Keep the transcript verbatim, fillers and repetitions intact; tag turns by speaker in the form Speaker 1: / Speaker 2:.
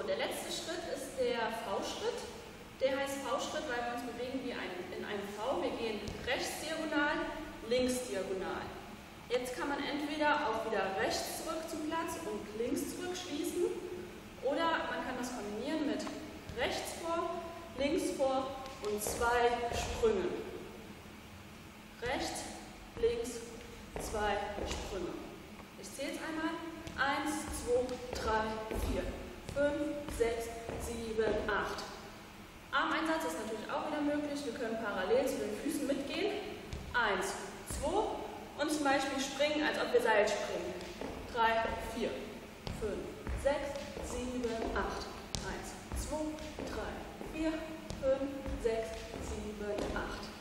Speaker 1: So, der letzte Schritt ist der V-Schritt. Der heißt V-Schritt, weil wir uns bewegen wie ein, in einem V. Wir gehen rechts diagonal, links diagonal. Jetzt kann man entweder auch wieder rechts zurück zum Platz und links zurückschließen, oder man kann das kombinieren mit rechts vor, links vor und zwei Sprünge. Rechts, links, zwei Sprünge. Ich zähle es einmal. Eins, zwei, drei, vier, fünf, sechs, sieben, acht. Armeinsatz ist natürlich auch wieder möglich. Wir können parallel zu den Füßen mitgehen. Eins, zwei und zum Beispiel springen, als ob wir Seil springen. Drei, vier, fünf, sechs, sieben, acht. Eins, zwei, drei, vier, fünf, sechs, sieben, acht.